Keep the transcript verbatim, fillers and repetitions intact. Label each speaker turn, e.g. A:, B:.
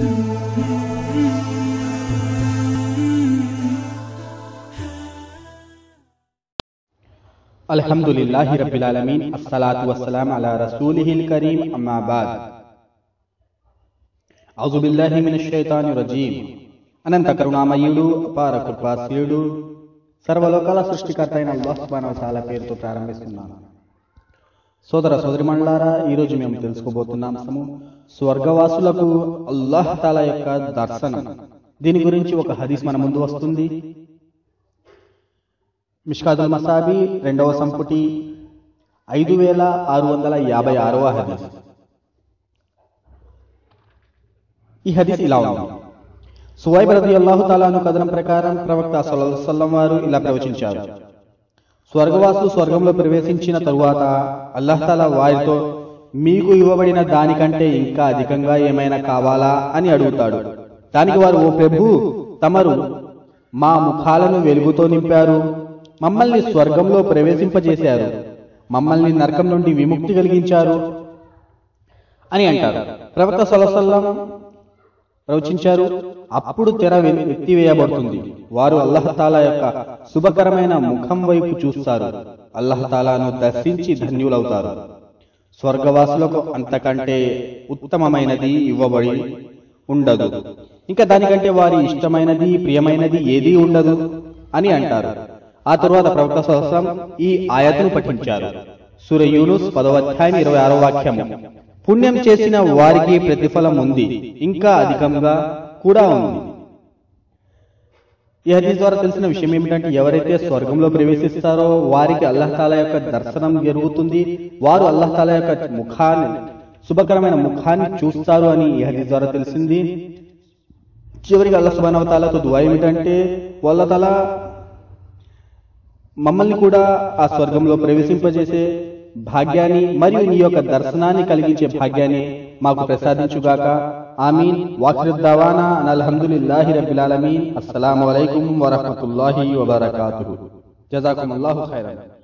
A: అల్హమ్దులిల్లాహి రబ్బిల్ ఆలమీన్ అస్సలాతు వస్సలాము అలా రసూలిహిల్ కరీం అమ్మా బాద్. ఔజు బిల్లాహి మినష్ షైతానిర్ రజీం. అనంత కరుణామయుడు, అపార కృపాశీలుడు, సర్వలోకాల సృష్టికర్త అయిన అల్లాహ్ సుబ్హానహు వ తఆలా పేరుతో ప్రారంభిస్తున్నాను. సోదర సోదరిమణులారా, ఈరోజు మేము తెలుసుకోబోతున్న అంశము స్వర్గవాసులకు అల్లాహ్ తాలా యొక్క దర్శనం. దీని గురించి ఒక హదీస్ మన ముందు వస్తుంది. మిష్కాతుల్ మసాబీ రెండవ సంపుటి ఐదు వేల ఆరు వందల యాభై ఆరవ హదీస్. ఈ హదీస్ ఇలా ఉంది. సువైబ్ రదియల్లాహు తాలా అను కథనం ప్రకారం ప్రవక్త సల్లల్లాహు అలైహి వసల్లం వారు ఇలా ప్రవచించారు: స్వర్గవాసులు స్వర్గంలో ప్రవేశించిన తరువాత అల్లాహ్ తాలా వారితో మీకు ఇవ్వబడిన దానికంటే ఇంకా అధికంగా ఏమైనా కావాలా అని అడుగుతాడు. దానికి వారు, ఓ ప్రభు, తమరు మా ముఖాలను వెలుగుతో నింపారు, మమ్మల్ని స్వర్గంలో ప్రవేశింపజేశారు, మమ్మల్ని నరకం నుండి విముక్తి కలిగించారు అని అంటారు. ప్రవక్త సల్లల్లాహు అలైహి వసల్లం ప్రవచించారు, అప్పుడు తెర ఎత్తివేయబడుతుంది. వారు అల్లాహ్ తాలా యొక్క శుభకరమైన ముఖం వైపు చూస్తారు. అల్లాహ్ తాలాను దర్శించి ధన్యులవుతారు. స్వర్గవాసులకు అంతకంటే ఉత్తమమైనది ఇవ్వబడి ఉండదు, ఇంకా దానికంటే వారి ఇష్టమైనది ప్రియమైనది ఏదీ ఉండదు అని అంటారు. ఆ తరువాత ప్రవక్త సల్లల్లాహు అలైహి వసల్లం ఈ ఆయతను పఠించారు. సూర యూనుస్ పదవ అధ్యాయం ఇరవై ఆరవ వాక్యము: పుణ్యం చేసిన వారికి ప్రతిఫలం ఉంది, ఇంకా అధికంగా కూడా ఉంది. ఈ హదీస్ ద్వారా తెలిసిన విషయం ఏమిటంటే, ఎవరైతే స్వర్గంలో ప్రవేశిస్తారో వారికి అల్లాహ్ తాలా యొక్క దర్శనం జరుగుతుంది. వారు అల్లాహ్ తాలా యొక్క ముఖాన్ని, శుభకరమైన ముఖాన్ని చూస్తారు అని ఈ హదీస్ ద్వారా తెలిసింది. చివరికి అల్లాహ్ సుబ్హానహు వ తఆలాతో దుఆ ఏమిటంటే, వాళ్ళ తాలా మమ్మల్ని కూడా ఆ స్వర్గంలో ప్రవేశింపజేసే భాగ్యాన్ని మరియు నీ యొక్క దర్శనాన్ని కలిగించే భాగ్యాన్ని మాకు ప్రసాదించుగాక. ఆమీన్. వాఖిరు దవానా అల్హమ్దులిల్లాహి రబ్బిల్ ఆలమీన్. అస్సలాము అలైకుం వరహ్మతుల్లాహి వబరకాతుహు. జజాకుముల్లాహు ఖైరన్.